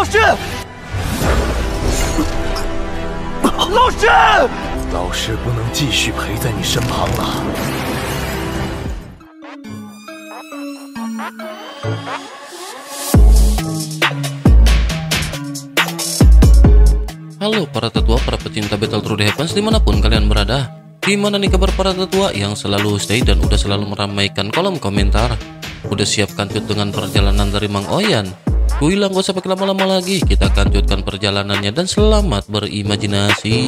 老师不能继续陪在你身旁了。 Halo para tetua, para pecinta Battle Through the Heavens dimanapun kalian berada. Gimana nih kabar para tetua yang selalu stay dan udah selalu meramaikan kolom komentar? Udah siap kancut dengan perjalanan dari Mang Oyan? Gue bilang gak usah pakai lama-lama lagi, kita kanjutkan perjalanannya dan selamat berimajinasi.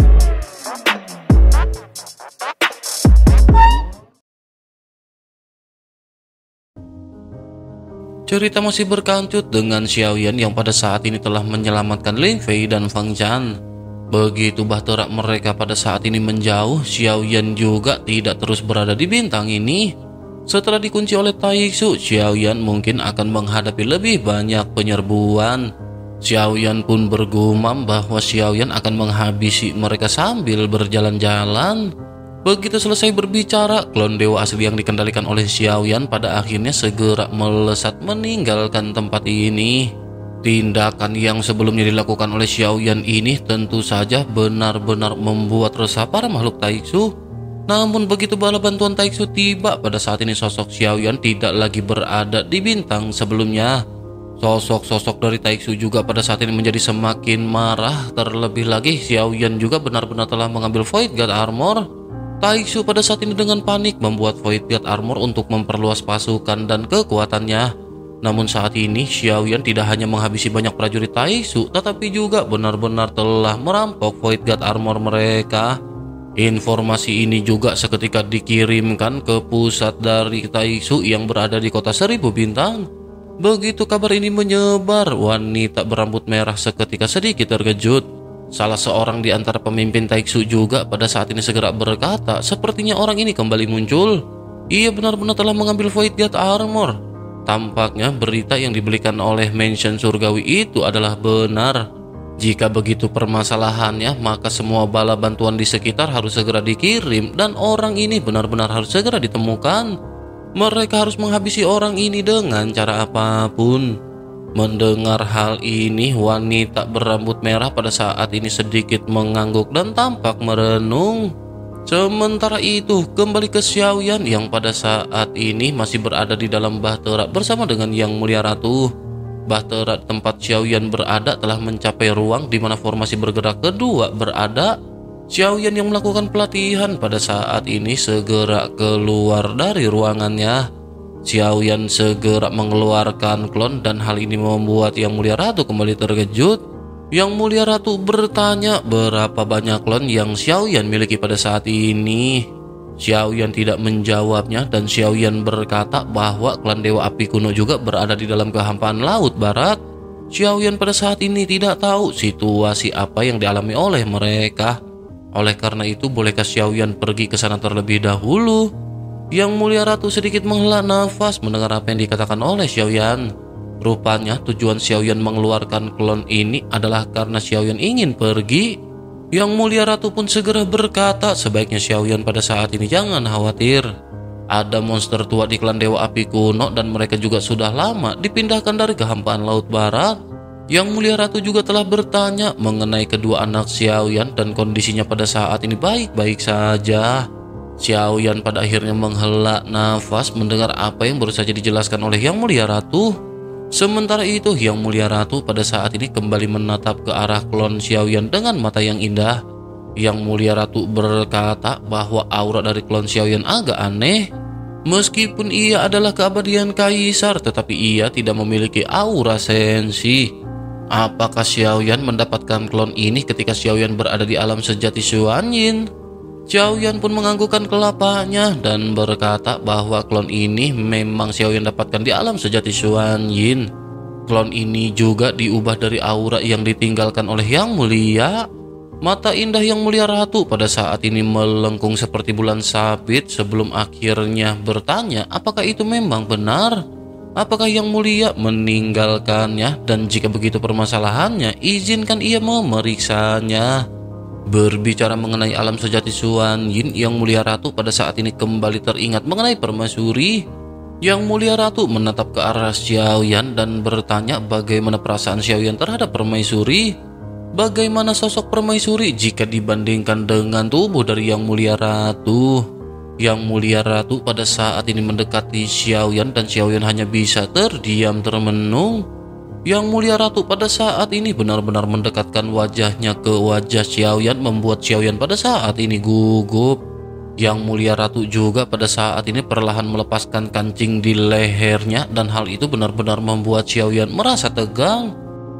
Cerita masih berkancut dengan Xiaoyan yang pada saat ini telah menyelamatkan Lin Fei dan Fang Zhan. Begitu bahtera mereka pada saat ini menjauh, Xiaoyan juga tidak terus berada di bintang ini. Setelah dikunci oleh Taixu, Xiaoyan mungkin akan menghadapi lebih banyak penyerbuan. Xiaoyan pun bergumam bahwa Xiaoyan akan menghabisi mereka sambil berjalan-jalan. Begitu selesai berbicara, klon dewa asli yang dikendalikan oleh Xiaoyan pada akhirnya segera melesat meninggalkan tempat ini. Tindakan yang sebelumnya dilakukan oleh Xiaoyan ini tentu saja benar-benar membuat resah para makhluk Taixu. Namun begitu bala bantuan Taixu tiba, pada saat ini sosok Xiaoyan tidak lagi berada di bintang sebelumnya. Sosok-sosok dari Taixu juga pada saat ini menjadi semakin marah. Terlebih lagi Xiaoyan juga benar-benar telah mengambil Void Guard Armor. Taixu pada saat ini dengan panik membuat Void Guard Armor untuk memperluas pasukan dan kekuatannya. Namun saat ini Xiaoyan tidak hanya menghabisi banyak prajurit Taixu, tetapi juga benar-benar telah merampok Void Guard Armor mereka. Informasi ini juga seketika dikirimkan ke pusat dari Taixu yang berada di kota 1000 bintang. Begitu kabar ini menyebar, wanita berambut merah seketika sedikit terkejut. Salah seorang di antara pemimpin Taixu juga pada saat ini segera berkata, sepertinya orang ini kembali muncul. Ia benar-benar telah mengambil Void Guard Armor. Tampaknya berita yang diberikan oleh Mansion Surgawi itu adalah benar. Jika begitu permasalahannya, maka semua bala bantuan di sekitar harus segera dikirim dan orang ini benar-benar harus segera ditemukan. Mereka harus menghabisi orang ini dengan cara apapun. Mendengar hal ini, wanita berambut merah pada saat ini sedikit mengangguk dan tampak merenung. Sementara itu, kembali ke Xiaoyan yang pada saat ini masih berada di dalam bahtera bersama dengan Yang Mulia Ratu. Bahtera tempat Xiaoyan berada telah mencapai ruang di mana formasi bergerak kedua berada. Xiaoyan yang melakukan pelatihan pada saat ini segera keluar dari ruangannya. Xiaoyan segera mengeluarkan klon dan hal ini membuat Yang Mulia Ratu kembali terkejut. Yang Mulia Ratu bertanya berapa banyak klon yang Xiaoyan miliki pada saat ini. Xiaoyan tidak menjawabnya dan Xiaoyan berkata bahwa klan Dewa Api Kuno juga berada di dalam kehampaan Laut Barat. Xiaoyan pada saat ini tidak tahu situasi apa yang dialami oleh mereka. Oleh karena itu, bolehkah Xiaoyan pergi ke sana terlebih dahulu? Yang Mulia Ratu sedikit menghela nafas mendengar apa yang dikatakan oleh Xiaoyan. Rupanya tujuan Xiaoyan mengeluarkan klon ini adalah karena Xiaoyan ingin pergi. Yang Mulia Ratu pun segera berkata sebaiknya Xiaoyan pada saat ini jangan khawatir. Ada monster tua di klan Dewa Api Kuno dan mereka juga sudah lama dipindahkan dari kehampaan Laut Barat. Yang Mulia Ratu juga telah bertanya mengenai kedua anak Xiaoyan dan kondisinya pada saat ini baik-baik saja. Xiaoyan pada akhirnya menghela nafas mendengar apa yang baru saja dijelaskan oleh Yang Mulia Ratu. Sementara itu, Yang Mulia Ratu pada saat ini kembali menatap ke arah klon Xiaoyan dengan mata yang indah. Yang Mulia Ratu berkata bahwa aura dari klon Xiaoyan agak aneh. Meskipun ia adalah keabadian kaisar, tetapi ia tidak memiliki aura sensi. Apakah Xiaoyan mendapatkan klon ini ketika Xiaoyan berada di alam sejati Xuanyin? Xiaoyan pun menganggukkan kelapanya dan berkata bahwa klon ini memang Xiaoyan dapatkan di alam sejati Xuanyin. Klon ini juga diubah dari aura yang ditinggalkan oleh Yang Mulia. Mata indah Yang Mulia Ratu pada saat ini melengkung seperti bulan sabit sebelum akhirnya bertanya apakah itu memang benar. Apakah Yang Mulia meninggalkannya dan jika begitu permasalahannya, izinkan ia memeriksanya. Berbicara mengenai alam sejati Xuanyin, Yang Mulia Ratu pada saat ini kembali teringat mengenai permaisuri. Yang Mulia Ratu menatap ke arah Xiaoyan dan bertanya bagaimana perasaan Xiaoyan terhadap permaisuri. Bagaimana sosok permaisuri jika dibandingkan dengan tubuh dari Yang Mulia Ratu? Yang Mulia Ratu pada saat ini mendekati Xiaoyan dan Xiaoyan hanya bisa terdiam termenung. Yang Mulia Ratu pada saat ini benar-benar mendekatkan wajahnya ke wajah Xiaoyan, membuat Xiaoyan pada saat ini gugup. Yang Mulia Ratu juga pada saat ini perlahan melepaskan kancing di lehernya dan hal itu benar-benar membuat Xiaoyan merasa tegang.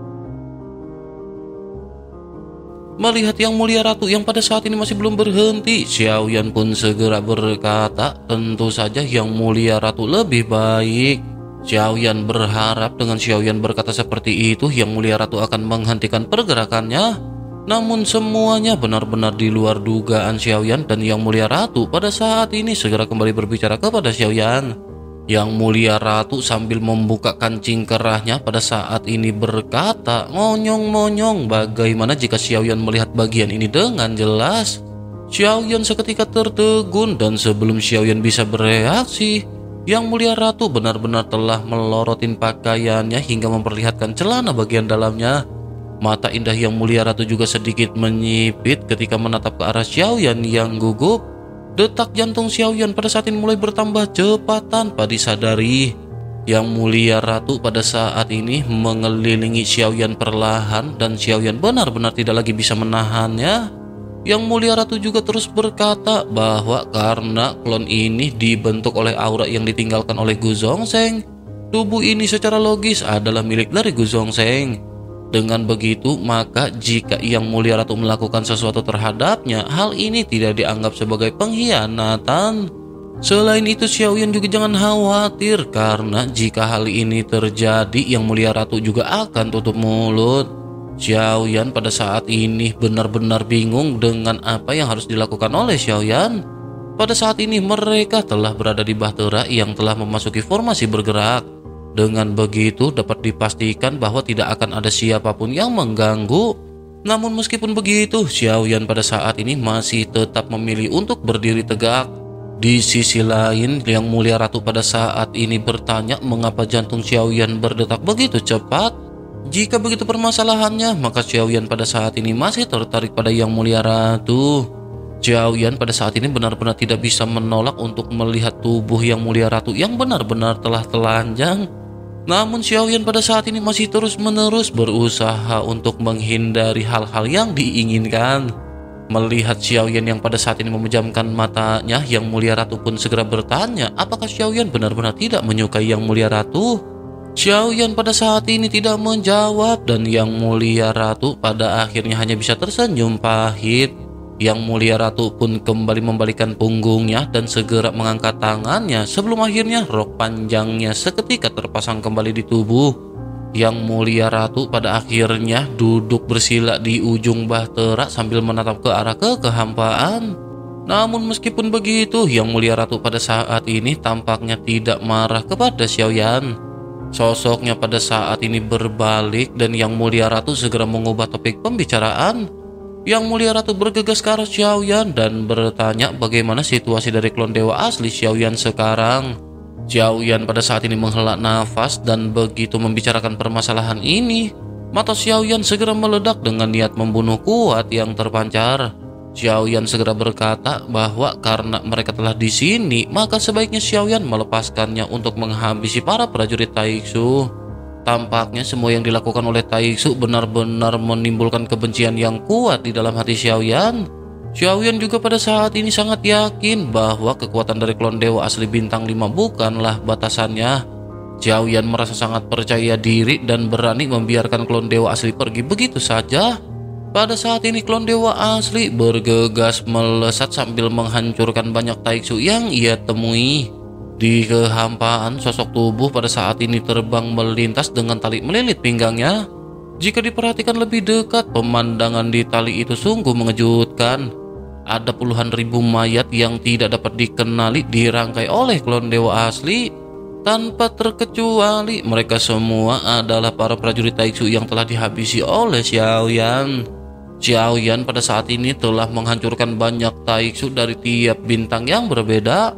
Melihat Yang Mulia Ratu yang pada saat ini masih belum berhenti, Xiaoyan pun segera berkata, tentu saja Yang Mulia Ratu lebih baik. Xiaoyan berharap dengan Xiaoyan berkata seperti itu, Yang Mulia Ratu akan menghentikan pergerakannya. Namun semuanya benar-benar di luar dugaan Xiaoyan, dan Yang Mulia Ratu pada saat ini segera kembali berbicara kepada Xiaoyan. Yang Mulia Ratu sambil membuka kancing kerahnya pada saat ini berkata, monyong-monyong, bagaimana jika Xiaoyan melihat bagian ini dengan jelas? Xiaoyan seketika tertegun dan sebelum Xiaoyan bisa bereaksi, Yang Mulia Ratu benar-benar telah melorotin pakaiannya hingga memperlihatkan celana bagian dalamnya. Mata indah Yang Mulia Ratu juga sedikit menyipit ketika menatap ke arah Xiaoyan yang gugup. Detak jantung Xiaoyan pada saat ini mulai bertambah cepat tanpa disadari. Yang Mulia Ratu pada saat ini mengelilingi Xiaoyan perlahan dan Xiaoyan benar-benar tidak lagi bisa menahannya. Yang Mulia Ratu juga terus berkata bahwa karena klon ini dibentuk oleh aura yang ditinggalkan oleh Gu Zhongzheng, tubuh ini secara logis adalah milik dari Gu Zhongzheng. Dengan begitu, maka jika Yang Mulia Ratu melakukan sesuatu terhadapnya, hal ini tidak dianggap sebagai pengkhianatan. Selain itu, Xiaoyan juga jangan khawatir, karena jika hal ini terjadi, Yang Mulia Ratu juga akan tutup mulut. Xiaoyan pada saat ini benar-benar bingung dengan apa yang harus dilakukan oleh Xiaoyan. Pada saat ini mereka telah berada di Bahtera yang telah memasuki formasi bergerak. Dengan begitu dapat dipastikan bahwa tidak akan ada siapapun yang mengganggu. Namun meskipun begitu, Xiaoyan pada saat ini masih tetap memilih untuk berdiri tegak. Di sisi lain, Yang Mulia Ratu pada saat ini bertanya mengapa jantung Xiaoyan berdetak begitu cepat. Jika begitu permasalahannya, maka Xiaoyan pada saat ini masih tertarik pada Yang Mulia Ratu. Xiaoyan pada saat ini benar-benar tidak bisa menolak untuk melihat tubuh Yang Mulia Ratu yang benar-benar telah telanjang. Namun Xiaoyan pada saat ini masih terus-menerus berusaha untuk menghindari hal-hal yang diinginkan. Melihat Xiaoyan yang pada saat ini memejamkan matanya, Yang Mulia Ratu pun segera bertanya, apakah Xiaoyan benar-benar tidak menyukai Yang Mulia Ratu? Xiaoyan pada saat ini tidak menjawab dan Yang Mulia Ratu pada akhirnya hanya bisa tersenyum pahit. Yang Mulia Ratu pun kembali membalikkan punggungnya dan segera mengangkat tangannya sebelum akhirnya rok panjangnya seketika terpasang kembali di tubuh. Yang Mulia Ratu pada akhirnya duduk bersila di ujung bahtera sambil menatap ke arah kehampaan. Namun meskipun begitu, Yang Mulia Ratu pada saat ini tampaknya tidak marah kepada Xiaoyan. Sosoknya pada saat ini berbalik dan Yang Mulia Ratu segera mengubah topik pembicaraan. Yang Mulia Ratu bergegas ke arah Xiaoyan dan bertanya bagaimana situasi dari klon dewa asli Xiaoyan sekarang. Xiaoyan pada saat ini menghela nafas dan begitu membicarakan permasalahan ini, mata Xiaoyan segera meledak dengan niat membunuh kuat yang terpancar. Xiaoyan segera berkata bahwa karena mereka telah di sini, maka sebaiknya Xiaoyan melepaskannya untuk menghabisi para prajurit Taixu. Tampaknya semua yang dilakukan oleh Taixu benar-benar menimbulkan kebencian yang kuat di dalam hati Xiaoyan. Xiaoyan juga pada saat ini sangat yakin bahwa kekuatan dari klon dewa asli bintang 5 bukanlah batasannya. Xiaoyan merasa sangat percaya diri dan berani membiarkan klon dewa asli pergi begitu saja. Pada saat ini klon dewa asli bergegas melesat sambil menghancurkan banyak Taixu yang ia temui. Di kehampaan, sosok tubuh pada saat ini terbang melintas dengan tali melilit pinggangnya. Jika diperhatikan lebih dekat, pemandangan di tali itu sungguh mengejutkan. Ada puluhan ribu mayat yang tidak dapat dikenali dirangkai oleh klon dewa asli. Tanpa terkecuali, mereka semua adalah para prajurit Taixu yang telah dihabisi oleh Xiaoyan. Xiaoyan pada saat ini telah menghancurkan banyak Taixu dari tiap bintang yang berbeda.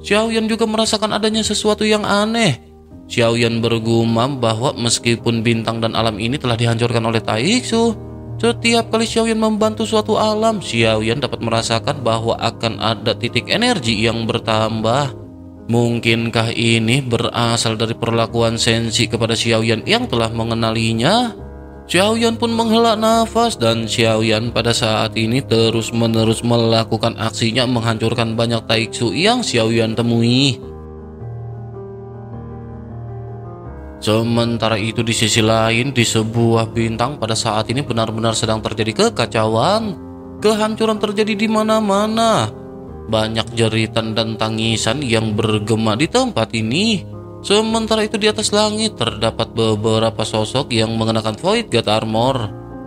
Xiaoyan juga merasakan adanya sesuatu yang aneh. Xiaoyan bergumam bahwa meskipun bintang dan alam ini telah dihancurkan oleh Taiksu, setiap kali Xiaoyan membantu suatu alam, Xiaoyan dapat merasakan bahwa akan ada titik energi yang bertambah. Mungkinkah ini berasal dari perlakuan Senshi kepada Xiaoyan yang telah mengenalinya? Xiaoyan pun menghela nafas dan Xiaoyan pada saat ini terus-menerus melakukan aksinya menghancurkan banyak Taiksu yang Xiaoyan temui. Sementara itu di sisi lain, di sebuah bintang pada saat ini benar-benar sedang terjadi kekacauan. Kehancuran terjadi di mana-mana. Banyak jeritan dan tangisan yang bergema di tempat ini. Sementara itu di atas langit terdapat beberapa sosok yang mengenakan Void God Armor.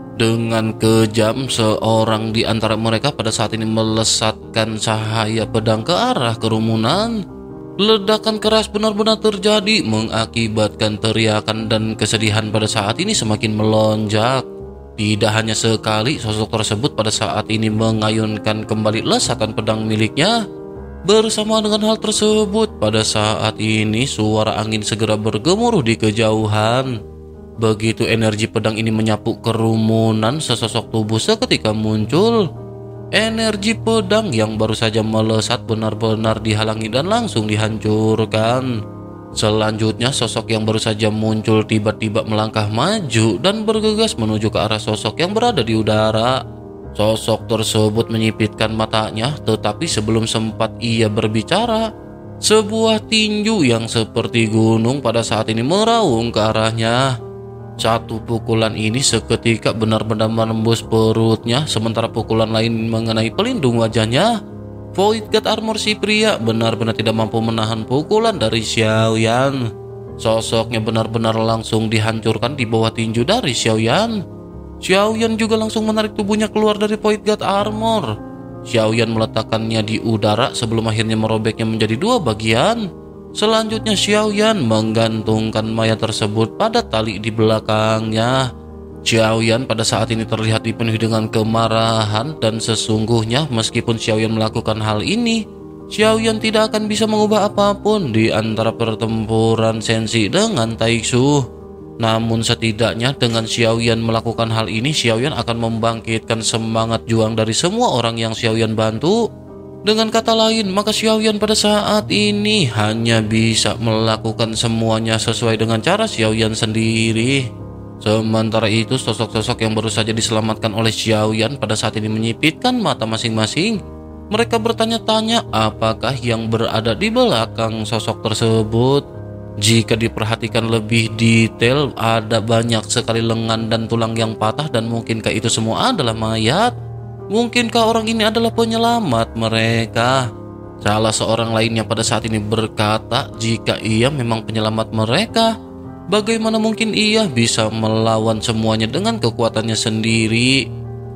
Dengan kejam, seorang di antara mereka pada saat ini melesatkan cahaya pedang ke arah kerumunan. Ledakan keras benar-benar terjadi, mengakibatkan teriakan dan kesedihan pada saat ini semakin melonjak. Tidak hanya sekali, sosok tersebut pada saat ini mengayunkan kembali lesakan pedang miliknya. Bersama dengan hal tersebut, pada saat ini suara angin segera bergemuruh di kejauhan. Begitu energi pedang ini menyapu kerumunan, sesosok tubuh seketika muncul. Energi pedang yang baru saja melesat benar-benar dihalangi dan langsung dihancurkan. Selanjutnya sosok yang baru saja muncul tiba-tiba melangkah maju dan bergegas menuju ke arah sosok yang berada di udara. Sosok tersebut menyipitkan matanya, tetapi sebelum sempat ia berbicara, sebuah tinju yang seperti gunung pada saat ini meraung ke arahnya. Satu pukulan ini seketika benar-benar menembus perutnya, sementara pukulan lain mengenai pelindung wajahnya. Void God Armor si pria benar-benar tidak mampu menahan pukulan dari Xiaoyan. Sosoknya benar-benar langsung dihancurkan di bawah tinju dari Xiaoyan. Xiaoyan juga langsung menarik tubuhnya keluar dari Void God Armor. Xiaoyan meletakkannya di udara sebelum akhirnya merobeknya menjadi dua bagian. Selanjutnya Xiaoyan menggantungkan mayat tersebut pada tali di belakangnya. Xiaoyan pada saat ini terlihat dipenuhi dengan kemarahan dan sesungguhnya meskipun Xiaoyan melakukan hal ini, Xiaoyan tidak akan bisa mengubah apapun di antara pertempuran Senshi dengan Taiksu. Namun setidaknya dengan Xiaoyan melakukan hal ini, Xiaoyan akan membangkitkan semangat juang dari semua orang yang Xiaoyan bantu. Dengan kata lain, maka Xiaoyan pada saat ini hanya bisa melakukan semuanya sesuai dengan cara Xiaoyan sendiri. Sementara itu, sosok-sosok yang baru saja diselamatkan oleh Xiaoyan pada saat ini menyipitkan mata masing-masing. Mereka bertanya-tanya apakah yang berada di belakang sosok tersebut. Jika diperhatikan lebih detail, ada banyak sekali lengan dan tulang yang patah dan mungkinkah itu semua adalah mayat? Mungkinkah orang ini adalah penyelamat mereka? Salah seorang lainnya pada saat ini berkata, jika ia memang penyelamat mereka, bagaimana mungkin ia bisa melawan semuanya dengan kekuatannya sendiri?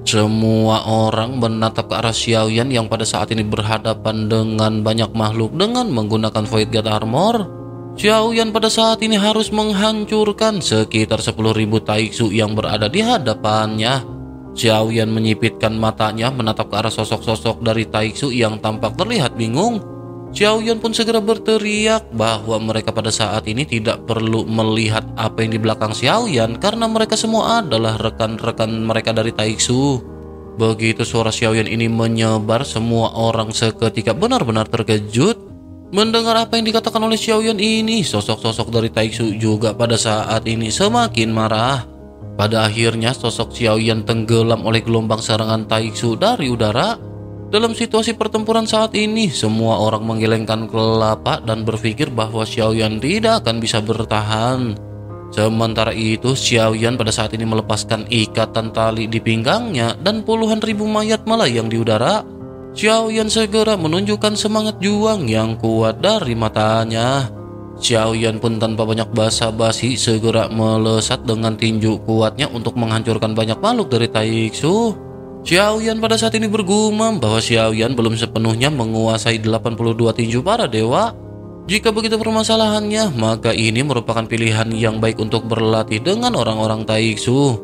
Semua orang menatap ke arah Xiaoyan yang pada saat ini berhadapan dengan banyak makhluk dengan menggunakan Void God Armor. Xiaoyan pada saat ini harus menghancurkan sekitar 10.000 Taiksu yang berada di hadapannya. Xiaoyan menyipitkan matanya menatap ke arah sosok-sosok dari Taiksu yang tampak terlihat bingung. Xiaoyan pun segera berteriak bahwa mereka pada saat ini tidak perlu melihat apa yang di belakang Xiaoyan karena mereka semua adalah rekan-rekan mereka dari Taiksu. Begitu suara Xiaoyan ini menyebar, semua orang seketika benar-benar terkejut. Mendengar apa yang dikatakan oleh Xiaoyan ini, sosok-sosok dari Taiksu juga pada saat ini semakin marah. Pada akhirnya sosok Xiaoyan tenggelam oleh gelombang serangan Taiksu dari udara. Dalam situasi pertempuran saat ini, semua orang menggelengkan kelapa dan berpikir bahwa Xiaoyan tidak akan bisa bertahan. Sementara itu, Xiaoyan pada saat ini melepaskan ikatan tali di pinggangnya dan puluhan ribu mayat melayang di udara. Xiaoyan segera menunjukkan semangat juang yang kuat dari matanya. Xiaoyan pun tanpa banyak basa-basi segera melesat dengan tinju kuatnya untuk menghancurkan banyak makhluk dari Taiksu. Xiaoyan pada saat ini bergumam bahwa Xiaoyan belum sepenuhnya menguasai 82 tinju para dewa. Jika begitu permasalahannya, maka ini merupakan pilihan yang baik untuk berlatih dengan orang-orang Taiksu.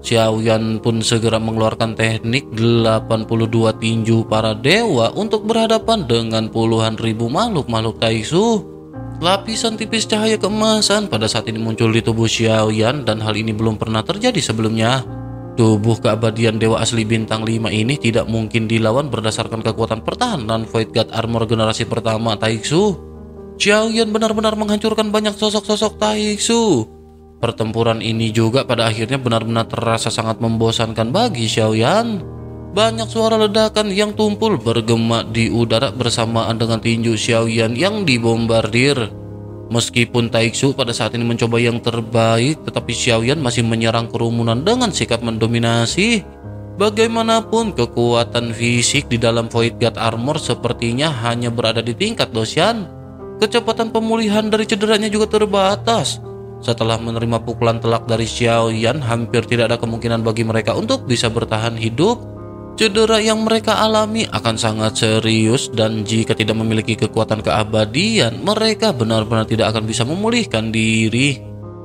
Xiaoyan pun segera mengeluarkan teknik 82 tinju para dewa untuk berhadapan dengan puluhan ribu makhluk-makhluk Taixu. Lapisan tipis cahaya keemasan pada saat ini muncul di tubuh Xiaoyan dan hal ini belum pernah terjadi sebelumnya. Tubuh keabadian dewa asli bintang 5 ini tidak mungkin dilawan berdasarkan kekuatan pertahanan Void God Armor generasi pertama Taixu. Xiaoyan benar-benar menghancurkan banyak sosok-sosok Taixu. Pertempuran ini juga pada akhirnya benar-benar terasa sangat membosankan bagi Xiaoyan. Banyak suara ledakan yang tumpul bergema di udara bersamaan dengan tinju Xiaoyan yang dibombardir. Meskipun Taixu pada saat ini mencoba yang terbaik, tetapi Xiaoyan masih menyerang kerumunan dengan sikap mendominasi. Bagaimanapun kekuatan fisik di dalam Void God Armor sepertinya hanya berada di tingkat dosyan. Kecepatan pemulihan dari cederanya juga terbatas. Setelah menerima pukulan telak dari Xiaoyan, hampir tidak ada kemungkinan bagi mereka untuk bisa bertahan hidup. Cedera yang mereka alami akan sangat serius dan jika tidak memiliki kekuatan keabadian, mereka benar-benar tidak akan bisa memulihkan diri.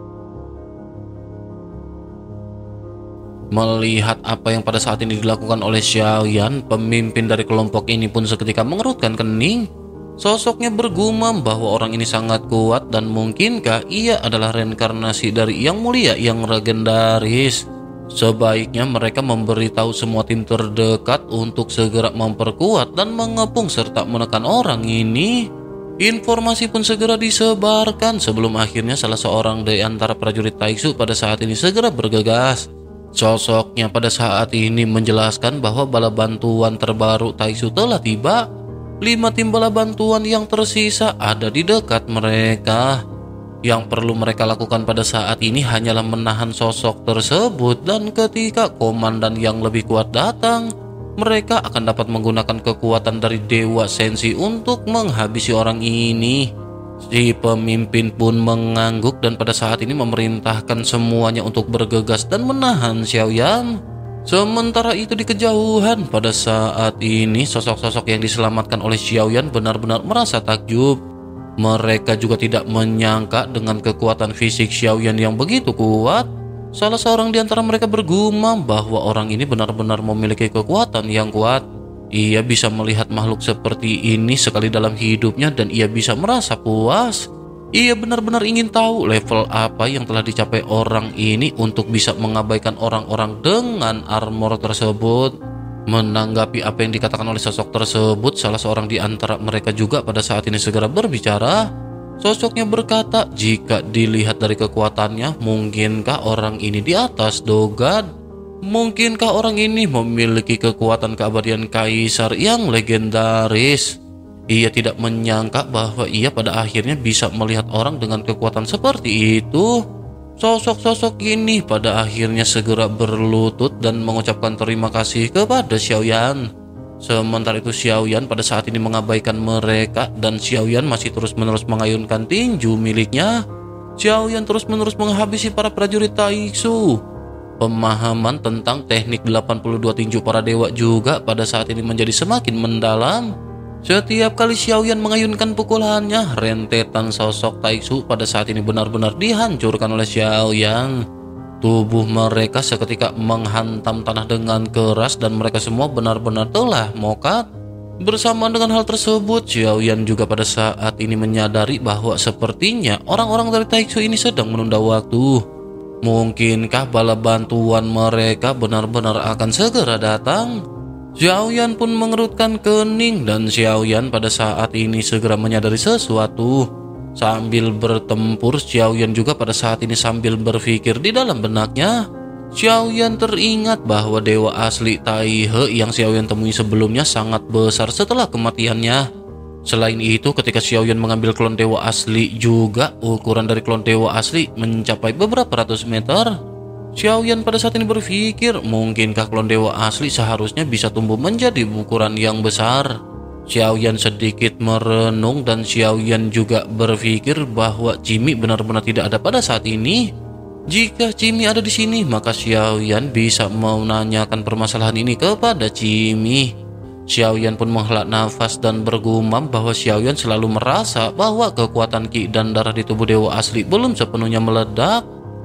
Melihat apa yang pada saat ini dilakukan oleh Xiaoyan, pemimpin dari kelompok ini pun seketika mengerutkan kening. Sosoknya bergumam bahwa orang ini sangat kuat dan mungkinkah ia adalah reinkarnasi dari yang mulia, yang legendaris. Sebaiknya mereka memberitahu semua tim terdekat untuk segera memperkuat dan mengepung serta menekan orang ini. Informasi pun segera disebarkan sebelum akhirnya salah seorang dari antara prajurit Taixu pada saat ini segera bergegas. Sosoknya pada saat ini menjelaskan bahwa bala bantuan terbaru Taixu telah tiba. 5 tim bala bantuan yang tersisa ada di dekat mereka. Yang perlu mereka lakukan pada saat ini hanyalah menahan sosok tersebut dan ketika komandan yang lebih kuat datang, mereka akan dapat menggunakan kekuatan dari Dewa Sensi untuk menghabisi orang ini. Si pemimpin pun mengangguk dan pada saat ini memerintahkan semuanya untuk bergegas dan menahan Xiaoyan. Sementara itu di kejauhan pada saat ini sosok-sosok yang diselamatkan oleh Xiaoyan benar-benar merasa takjub. Mereka juga tidak menyangka dengan kekuatan fisik Xiaoyan yang begitu kuat. Salah seorang di antara mereka bergumam bahwa orang ini benar-benar memiliki kekuatan yang kuat. Ia bisa melihat makhluk seperti ini sekali dalam hidupnya dan ia bisa merasa puas. Ia benar-benar ingin tahu level apa yang telah dicapai orang ini untuk bisa mengabaikan orang-orang dengan armor tersebut. Menanggapi apa yang dikatakan oleh sosok tersebut, salah seorang di antara mereka juga pada saat ini segera berbicara. Sosoknya berkata, jika dilihat dari kekuatannya, mungkinkah orang ini di atas Dogad? Mungkinkah orang ini memiliki kekuatan keabadian kaisar yang legendaris? Ia tidak menyangka bahwa ia pada akhirnya bisa melihat orang dengan kekuatan seperti itu. Sosok-sosok ini pada akhirnya segera berlutut dan mengucapkan terima kasih kepada Xiaoyan. Sementara itu Xiaoyan pada saat ini mengabaikan mereka dan Xiaoyan masih terus-menerus mengayunkan tinju miliknya. Xiaoyan terus-menerus menghabisi para prajurit Taixu. Pemahaman tentang teknik 82 tinju para dewa juga pada saat ini menjadi semakin mendalam. Setiap kali Xiaoyan mengayunkan pukulannya, rentetan sosok Taixu pada saat ini benar-benar dihancurkan oleh Xiaoyan. Tubuh mereka seketika menghantam tanah dengan keras dan mereka semua benar-benar telah mokat. Bersama dengan hal tersebut, Xiaoyan juga pada saat ini menyadari bahwa sepertinya orang-orang dari Taixu ini sedang menunda waktu. Mungkinkah bala bantuan mereka benar-benar akan segera datang? Xiaoyan pun mengerutkan kening dan Xiaoyan pada saat ini segera menyadari sesuatu. Sambil bertempur, Xiaoyan juga pada saat ini sambil berpikir di dalam benaknya. Xiaoyan teringat bahwa dewa asli Taihe yang Xiaoyan temui sebelumnya sangat besar setelah kematiannya. Selain itu, ketika Xiaoyan mengambil klon dewa asli juga, ukuran dari klon dewa asli mencapai beberapa ratus meter. Xiaoyan pada saat ini berpikir, mungkinkah klon dewa asli seharusnya bisa tumbuh menjadi ukuran yang besar. Xiaoyan sedikit merenung dan Xiaoyan juga berpikir bahwa Jimmy benar-benar tidak ada pada saat ini. Jika Jimmy ada di sini, maka Xiaoyan bisa menanyakan permasalahan ini kepada Jimmy. Xiaoyan pun menghela nafas dan bergumam bahwa Xiaoyan selalu merasa bahwa kekuatan ki dan darah di tubuh dewa asli belum sepenuhnya meledak.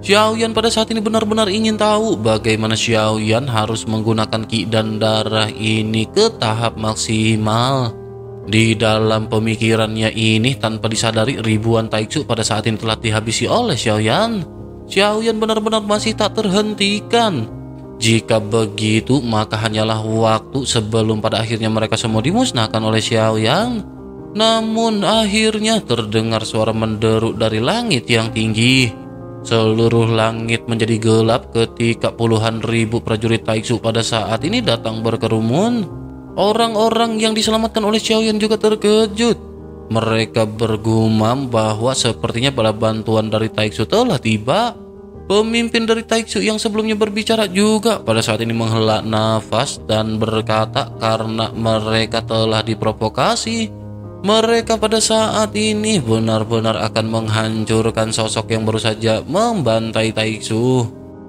Xiaoyan pada saat ini benar-benar ingin tahu bagaimana Xiaoyan harus menggunakan ki dan darah ini ke tahap maksimal. Di dalam pemikirannya ini tanpa disadari ribuan taiksu pada saat ini telah dihabisi oleh Xiaoyan. Xiaoyan benar-benar masih tak terhentikan. Jika begitu maka hanyalah waktu sebelum pada akhirnya mereka semua dimusnahkan oleh Xiaoyan. Namun akhirnya terdengar suara menderu dari langit yang tinggi. Seluruh langit menjadi gelap ketika puluhan ribu prajurit taiksu pada saat ini datang berkerumun. Orang-orang yang diselamatkan oleh Xiaoyan juga terkejut. Mereka bergumam bahwa sepertinya bala bantuan dari taiksu telah tiba. Pemimpin dari taiksu yang sebelumnya berbicara juga pada saat ini menghela nafas dan berkata karena mereka telah diprovokasi. Mereka pada saat ini benar-benar akan menghancurkan sosok yang baru saja membantai taiksu.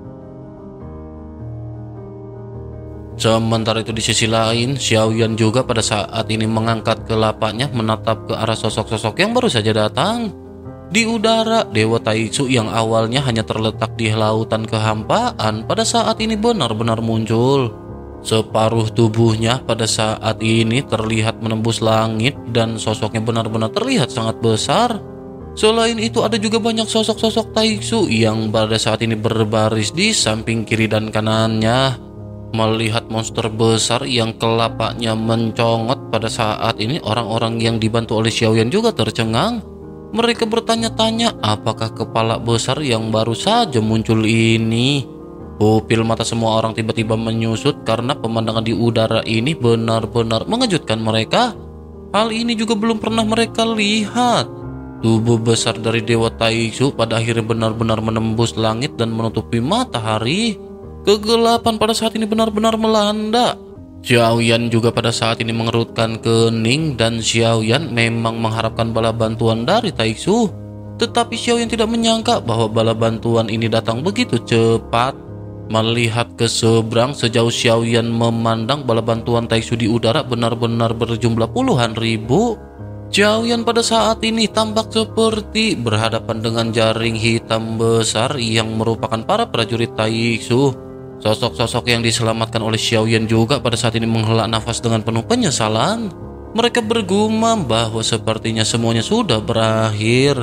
Sementara itu di sisi lain, Xiaoyan juga pada saat ini mengangkat kelapanya menatap ke arah sosok-sosok yang baru saja datang. Di udara, Dewa Taiksu yang awalnya hanya terletak di lautan kehampaan pada saat ini benar-benar muncul. Separuh tubuhnya pada saat ini terlihat menembus langit dan sosoknya benar-benar terlihat sangat besar. Selain itu ada juga banyak sosok-sosok Taiksu yang pada saat ini berbaris di samping kiri dan kanannya. Melihat monster besar yang kelapanya mencongot pada saat ini, orang-orang yang dibantu oleh Xiaoyan juga tercengang. Mereka bertanya-tanya apakah kepala besar yang baru saja muncul ini. Pupil mata semua orang tiba-tiba menyusut karena pemandangan di udara ini benar-benar mengejutkan mereka. Hal ini juga belum pernah mereka lihat. Tubuh besar dari Dewa Taiksu pada akhirnya benar-benar menembus langit dan menutupi matahari. Kegelapan pada saat ini benar-benar melanda. Xiaoyan juga pada saat ini mengerutkan kening dan Xiaoyan memang mengharapkan bala bantuan dari Taiksu. Tetapi Xiaoyan tidak menyangka bahwa bala bantuan ini datang begitu cepat. Melihat ke seberang sejauh Xiaoyan memandang bala bantuan Taiksu di udara benar-benar berjumlah puluhan ribu. Xiaoyan pada saat ini tampak seperti berhadapan dengan jaring hitam besar yang merupakan para prajurit Taiksu. Sosok-sosok yang diselamatkan oleh Xiaoyan juga pada saat ini menghela nafas dengan penuh penyesalan. Mereka bergumam bahwa sepertinya semuanya sudah berakhir.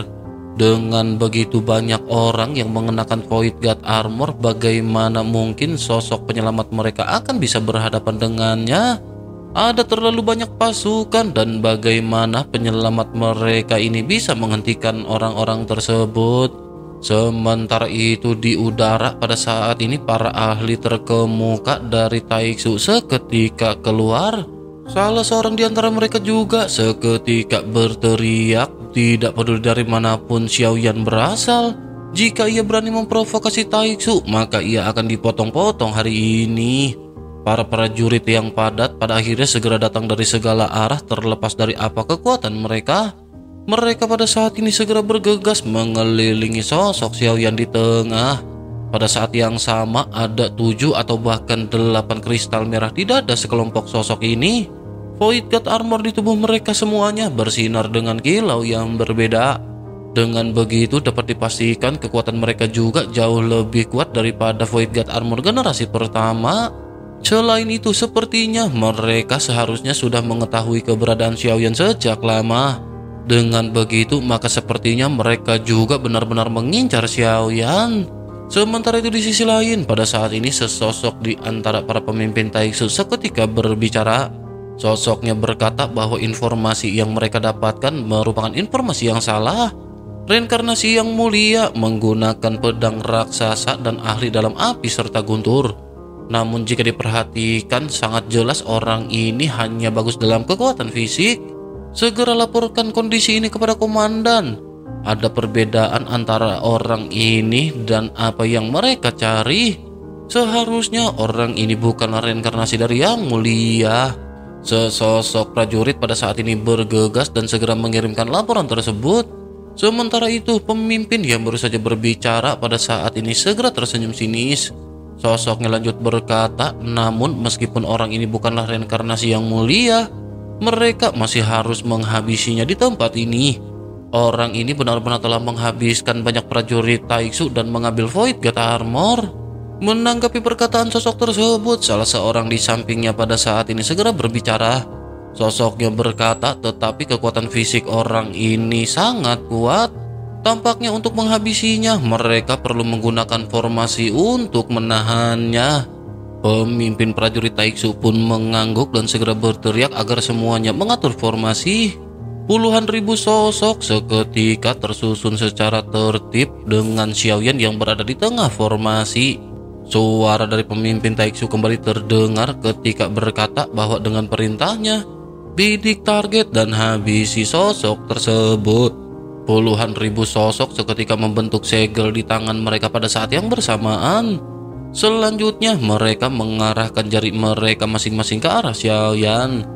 Dengan begitu banyak orang yang mengenakan Void God Armor, bagaimana mungkin sosok penyelamat mereka akan bisa berhadapan dengannya? Ada terlalu banyak pasukan dan bagaimana penyelamat mereka ini bisa menghentikan orang-orang tersebut? Sementara itu di udara pada saat ini para ahli terkemuka dari Taiksu seketika keluar. Salah seorang di antara mereka juga seketika berteriak, tidak peduli dari manapun Xiaoyan berasal. Jika ia berani memprovokasi Taiksu, maka ia akan dipotong-potong hari ini. Para prajurit yang padat pada akhirnya segera datang dari segala arah terlepas dari apa kekuatan mereka. Mereka pada saat ini segera bergegas mengelilingi sosok Xiaoyan di tengah. Pada saat yang sama ada 7 atau bahkan 8 kristal merah di dada sekelompok sosok ini. Void God Armor di tubuh mereka semuanya bersinar dengan kilau yang berbeda. Dengan begitu dapat dipastikan kekuatan mereka juga jauh lebih kuat daripada Void God Armor generasi pertama. Selain itu sepertinya mereka seharusnya sudah mengetahui keberadaan Xiaoyan sejak lama. Dengan begitu maka sepertinya mereka juga benar-benar mengincar Xiaoyan. Sementara itu di sisi lain pada saat ini sesosok di antara para pemimpin Taiksu seketika berbicara. Sosoknya berkata bahwa informasi yang mereka dapatkan merupakan informasi yang salah. Reinkarnasi yang mulia menggunakan pedang raksasa dan ahli dalam api serta guntur. Namun jika diperhatikan sangat jelas orang ini hanya bagus dalam kekuatan fisik. Segera laporkan kondisi ini kepada komandan. Ada perbedaan antara orang ini dan apa yang mereka cari. Seharusnya orang ini bukanlah reinkarnasi dari yang mulia. Sesosok prajurit pada saat ini bergegas dan segera mengirimkan laporan tersebut. Sementara itu pemimpin yang baru saja berbicara pada saat ini segera tersenyum sinis. Sosoknya lanjut berkata, namun meskipun orang ini bukanlah reinkarnasi yang mulia, mereka masih harus menghabisinya di tempat ini. Orang ini benar-benar telah menghabiskan banyak prajurit Taiksu dan mengambil Void God Armor. Menanggapi perkataan sosok tersebut, salah seorang di sampingnya pada saat ini segera berbicara. Sosoknya berkata, tetapi kekuatan fisik orang ini sangat kuat. Tampaknya untuk menghabisinya, mereka perlu menggunakan formasi untuk menahannya. Pemimpin prajurit Taiksu pun mengangguk dan segera berteriak agar semuanya mengatur formasi. Puluhan ribu sosok seketika tersusun secara tertib dengan Xiaoyan yang berada di tengah formasi. Suara dari pemimpin Taiksu kembali terdengar ketika berkata bahwa dengan perintahnya, bidik target dan habisi sosok tersebut. Puluhan ribu sosok seketika membentuk segel di tangan mereka pada saat yang bersamaan. Selanjutnya mereka mengarahkan jari mereka masing-masing ke arah Xiaoyan.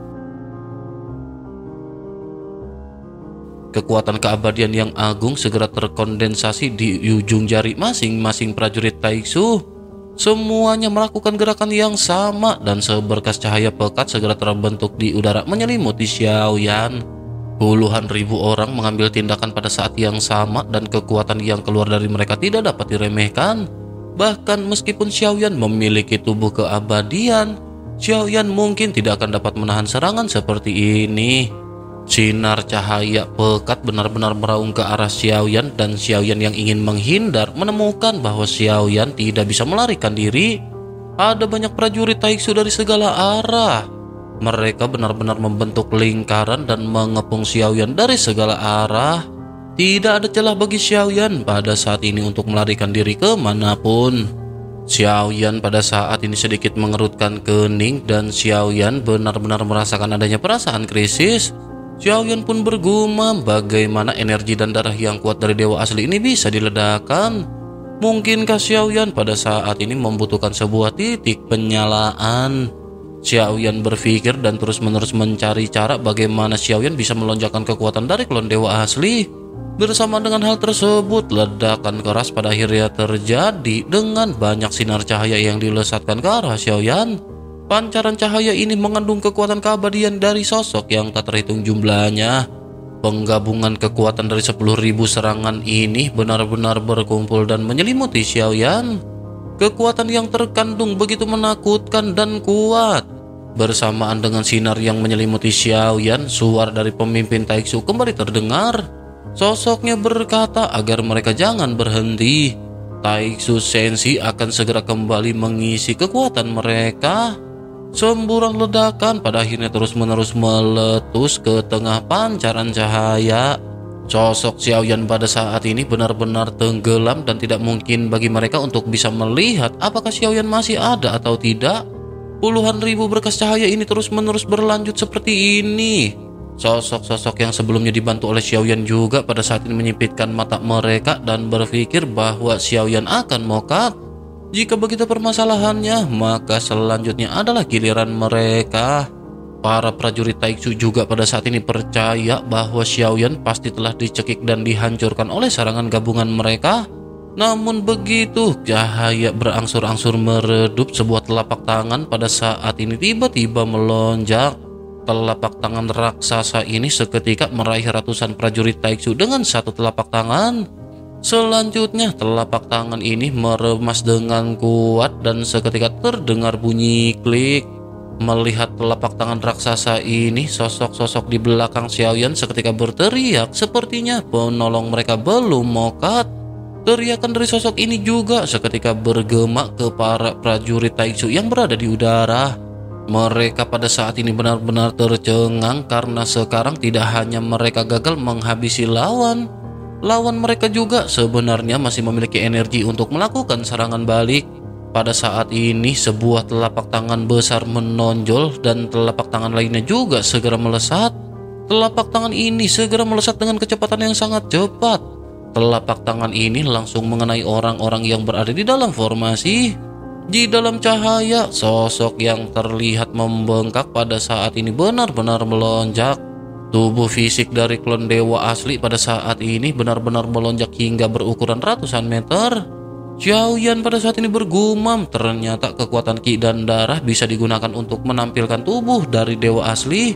Kekuatan keabadian yang agung segera terkondensasi di ujung jari masing-masing prajurit Taiksu. Semuanya melakukan gerakan yang sama dan seberkas cahaya pekat segera terbentuk di udara menyelimuti Xiaoyan. Puluhan ribu orang mengambil tindakan pada saat yang sama dan kekuatan yang keluar dari mereka tidak dapat diremehkan. Bahkan meskipun Xiaoyan memiliki tubuh keabadian, Xiaoyan mungkin tidak akan dapat menahan serangan seperti ini. Sinar cahaya pekat benar-benar meraung ke arah Xiaoyan dan Xiaoyan yang ingin menghindar menemukan bahwa Xiaoyan tidak bisa melarikan diri. Ada banyak prajurit Taiksu dari segala arah. Mereka benar-benar membentuk lingkaran dan mengepung Xiaoyan dari segala arah. Tidak ada celah bagi Xiaoyan pada saat ini untuk melarikan diri kemanapun. Xiaoyan pada saat ini sedikit mengerutkan kening dan Xiaoyan benar-benar merasakan adanya perasaan krisis. Xiaoyan pun bergumam bagaimana energi dan darah yang kuat dari dewa asli ini bisa diledakkan. Mungkinkah Xiaoyan pada saat ini membutuhkan sebuah titik penyalaan? Xiaoyan berpikir dan terus-menerus mencari cara bagaimana Xiaoyan bisa melonjakkan kekuatan dari klon dewa asli. Bersama dengan hal tersebut, ledakan keras pada akhirnya terjadi dengan banyak sinar cahaya yang dilesatkan ke arah Xiaoyan. Pancaran cahaya ini mengandung kekuatan keabadian dari sosok yang tak terhitung jumlahnya. Penggabungan kekuatan dari 10.000 serangan ini benar-benar berkumpul dan menyelimuti Xiaoyan. Kekuatan yang terkandung begitu menakutkan dan kuat. Bersamaan dengan sinar yang menyelimuti Xiaoyan, suara dari pemimpin Taiksu kembali terdengar. Sosoknya berkata agar mereka jangan berhenti. Taiksu Senshi akan segera kembali mengisi kekuatan mereka. Semburan ledakan pada akhirnya terus-menerus meletus ke tengah pancaran cahaya. Sosok Xiaoyan pada saat ini benar-benar tenggelam dan tidak mungkin bagi mereka untuk bisa melihat apakah Xiaoyan masih ada atau tidak. Puluhan ribu berkas cahaya ini terus-menerus berlanjut seperti ini. Sosok-sosok yang sebelumnya dibantu oleh Xiaoyan juga pada saat ini menyipitkan mata mereka dan berpikir bahwa Xiaoyan akan mokat. Jika begitu permasalahannya, maka selanjutnya adalah giliran mereka. Para prajurit Taiksu juga pada saat ini percaya bahwa Xiaoyan pasti telah dicekik dan dihancurkan oleh serangan gabungan mereka. Namun begitu, cahaya berangsur-angsur meredup. Sebuah telapak tangan pada saat ini tiba-tiba melonjak. Telapak tangan raksasa ini seketika meraih ratusan prajurit Taiksu dengan satu telapak tangan. Selanjutnya, telapak tangan ini meremas dengan kuat dan seketika terdengar bunyi klik. Melihat telapak tangan raksasa ini, sosok-sosok di belakang Xiaoyan seketika berteriak sepertinya penolong mereka belum mokat. Teriakan dari sosok ini juga seketika bergema ke para prajurit Taiksu yang berada di udara. Mereka pada saat ini benar-benar tercengang karena sekarang tidak hanya mereka gagal menghabisi lawan mereka juga sebenarnya masih memiliki energi untuk melakukan serangan balik. Pada saat ini sebuah telapak tangan besar menonjol dan telapak tangan lainnya juga segera melesat. Telapak tangan ini segera melesat dengan kecepatan yang sangat cepat. Telapak tangan ini langsung mengenai orang-orang yang berada di dalam formasi. Di dalam cahaya, sosok yang terlihat membengkak pada saat ini benar-benar melonjak. Tubuh fisik dari klon dewa asli pada saat ini benar-benar melonjak hingga berukuran ratusan meter. Xiaoyan pada saat ini bergumam, ternyata kekuatan ki dan darah bisa digunakan untuk menampilkan tubuh dari dewa asli.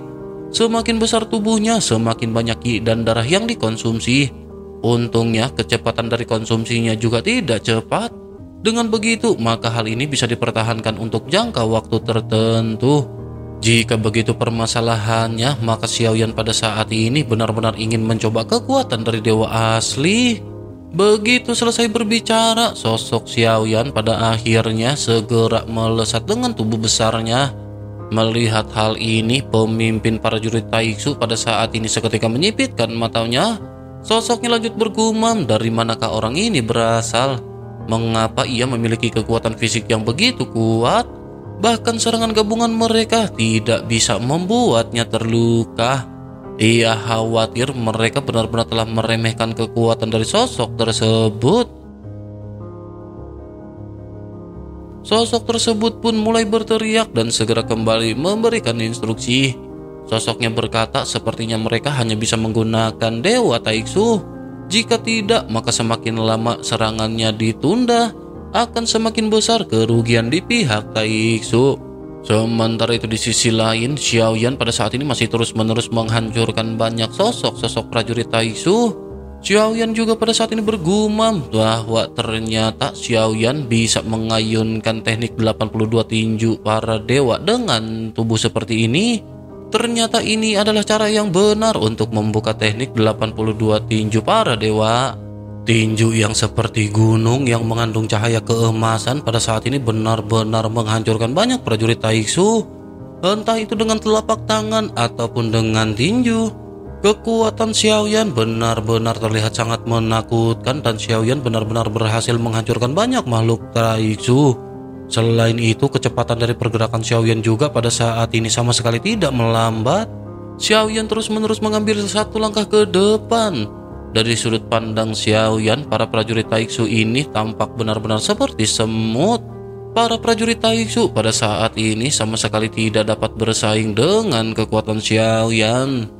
Semakin besar tubuhnya, semakin banyak ki dan darah yang dikonsumsi. Untungnya kecepatan dari konsumsinya juga tidak cepat. Dengan begitu, maka hal ini bisa dipertahankan untuk jangka waktu tertentu. Jika begitu permasalahannya, maka Xiaoyan pada saat ini benar-benar ingin mencoba kekuatan dari dewa asli. Begitu selesai berbicara, sosok Xiaoyan pada akhirnya segera melesat dengan tubuh besarnya. Melihat hal ini, pemimpin para jurid Taiksu pada saat ini seketika menyipitkan matanya. Sosoknya lanjut bergumam, dari manakah orang ini berasal? Mengapa ia memiliki kekuatan fisik yang begitu kuat? Bahkan serangan gabungan mereka tidak bisa membuatnya terluka. Ia khawatir mereka benar-benar telah meremehkan kekuatan dari sosok tersebut. Sosok tersebut pun mulai berteriak dan segera kembali memberikan instruksi. Sosoknya berkata sepertinya mereka hanya bisa menggunakan dewa Taiksu. Jika tidak, maka semakin lama serangannya ditunda, akan semakin besar kerugian di pihak Taiksu. Sementara itu di sisi lain, Xiaoyan pada saat ini masih terus-menerus menghancurkan banyak sosok-sosok prajurit Taiksu. Xiaoyan juga pada saat ini bergumam bahwa ternyata Xiaoyan bisa mengayunkan teknik 82 tinju para dewa dengan tubuh seperti ini. Ternyata ini adalah cara yang benar untuk membuka teknik 82 tinju para dewa. Tinju yang seperti gunung yang mengandung cahaya keemasan pada saat ini benar-benar menghancurkan banyak prajurit Taiksu. Entah itu dengan telapak tangan ataupun dengan tinju. Kekuatan Xiaoyan benar-benar terlihat sangat menakutkan dan Xiaoyan benar-benar berhasil menghancurkan banyak makhluk Taiksu. Selain itu, kecepatan dari pergerakan Xiaoyan juga pada saat ini sama sekali tidak melambat. Xiaoyan terus-menerus mengambil satu langkah ke depan. Dari sudut pandang Xiaoyan, para prajurit Taiksu ini tampak benar-benar seperti semut. Para prajurit Taiksu pada saat ini sama sekali tidak dapat bersaing dengan kekuatan Xiaoyan.